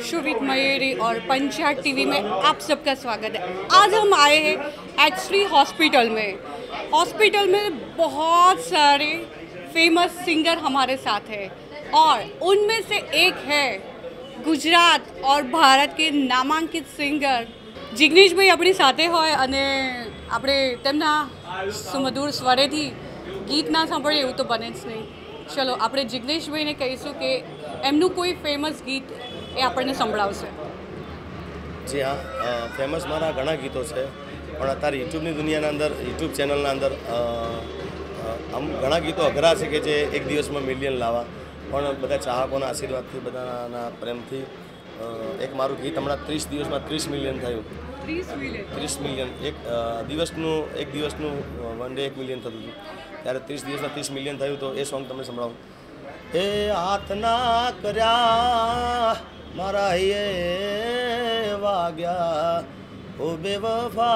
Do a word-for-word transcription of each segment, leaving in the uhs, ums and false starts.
Show with Mayuri और panchayat TV में आप सबका स्वागत है। आज हम आए हैं एच हॉस्पिटल में। हॉस्पिटल में बहुत सारे फेमस सिंगर हमारे साथ हैं और उनमें से एक है गुजरात और भारत के नामांकित सिंगर जिग्नेश भाई अपनी साथे होय अने આપણે તેમના સુમધુર સ્વરેથી ગીત ના સાંભળીએ એવું તો બને જ નહીં। ચલો આપણે જિગ્નેશભાઈને કહીશું કે એમનું કોઈ ફેમસ ગીત એ આપણને સંભળાવશે। जी हाँ, फेमस मारा घना गीतों से पण अत्यारे यूट्यूबनी दुनियाना अंदर यूट्यूब चेनलना अंदर आम घना गीतों अघरा है कि जे एक दिवस में मिलियन लावा पण बधा चाहकोना आशीर्वादथी बधाना प्रेमथी एक मारू गीत हमणां तीस दिवस में तीस मिलियन थयुं। तीस मिलियन एक दिवसनु एक दिवसनु वन डे एक मिलियन थतुं त्यारे तीस दिवस में तीस मिलियन थयुं। तो ए सॉन्ग तमने संभळावुं। ए हाथ ना कर्या मारा ये वाग्या ओ बेवफा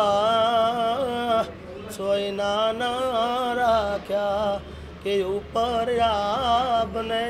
सोयना ना राख्या के ऊपर आपने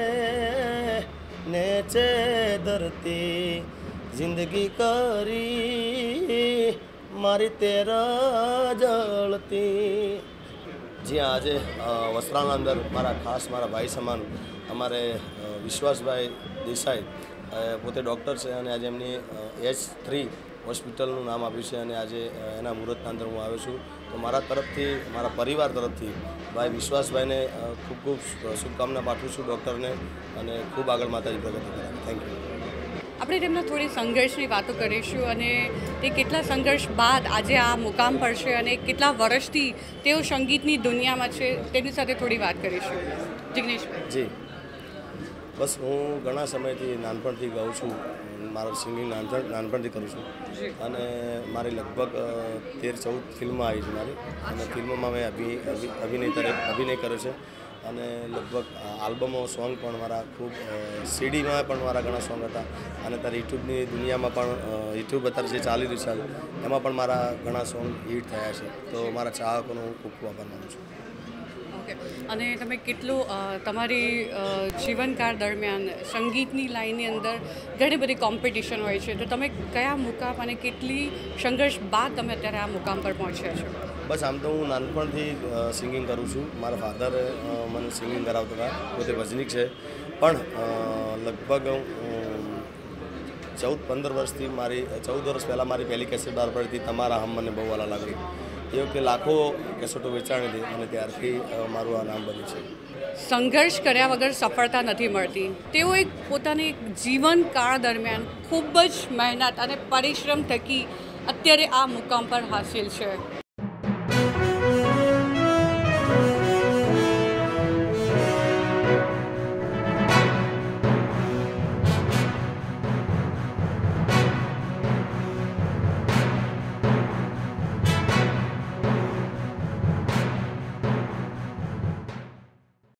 नेचे धरती जिंदगी करी मारी तेरा जलती। जी आज वस्त्राना अंदर मारा खास मारा भाई समान अमारे विश्वास भाई देसाई पोते डॉक्टर से आज एमनी एच थ्री हॉस्पिटलનું નામ આપ્યું છે અને આજે એના મુહૂર્તના અંદર હું આવ્યો છું। તો મારા તરફથી મારા પરિવાર તરફથી ભાઈ વિશ્વાસભાઈને ખૂબ ખૂબ શુભકામના પાઠવું છું ડૉક્ટરને અને ખૂબ આગળ માતાજી પ્રગતિ કરે। Thank you. આપણે તેમના થોડી સંઘર્ષની વાતો કરીશું અને તે કેટલા સંઘર્ષ બાદ આજે આ મુકામ પર છે અને કેટલા વર્ષથી તેઓ સંગીતની દુનિયામાં છે તેની સાથે થોડી વાત કરીશું। જિગ્નેશભાઈ જી બસ હું ઘણા સમયથી નાનપણથી ગાઉં છું। મારું સિંગિંગ નાનપણ નાનપણથી કરું છું અને મારી લગભગ તેર ચૌદ ફિલ્મો આવી છે મારી અને ફિલ્મોમાં મેં અભિ અભિનય અભિનય કર્યો છે અને લગભગ આલ્બમો સોંગ પણ મારા ખૂબ સીડીમાં પણ મારા ઘણા સોંગ હતા અને ત્યારે યુટ્યુબની દુનિયામાં પણ યુટ્યુબ અત્યારે જે ચાલી રહ્યું છે એમાં પણ મારા ઘણા સોંગ હિટ થયા છે। તો મારા ચાહકોનો હું ખૂબ ખૂબ આભાર માનું છું। અને તમે કેટલું તમારી જીવનકાળ દરમિયાન સંગીતની લાઈનની અંદર ઘણી બધી કોમ્પિટિશન હોય છે, તો તમે કયા મુકામ અને કેટલી સંઘર્ષ બાદ તમે અત્યારે આ મુકામ પર પહોંચ્યા છો? બસ આમ તો હું નાનપણથી સિંગિંગ કરું છું। મારા ફાધર મને સિંગિંગ કરાવતા હતા, પોતે ભજનીક છે પણ લગભગ ચૌદ પંદર વર્ષથી મારી ચૌદ વર્ષ પહેલાં મારી પહેલી કેસેટ બહાર પડી હતી, તમારા હમ મને બહુ વાલા લાગી। એ વખતે લાખો કેસેટો વેચાણી હતી અને ત્યારથી મારું આ નામ બન્યું છે। સંઘર્ષ કર્યા વગર સફળતા નથી મળતી। તેઓ એક પોતાની જીવનકાળ દરમિયાન ખૂબ જ મહેનત અને પરિશ્રમ થકી અત્યારે આ મુકામ પર હાસિલ છે।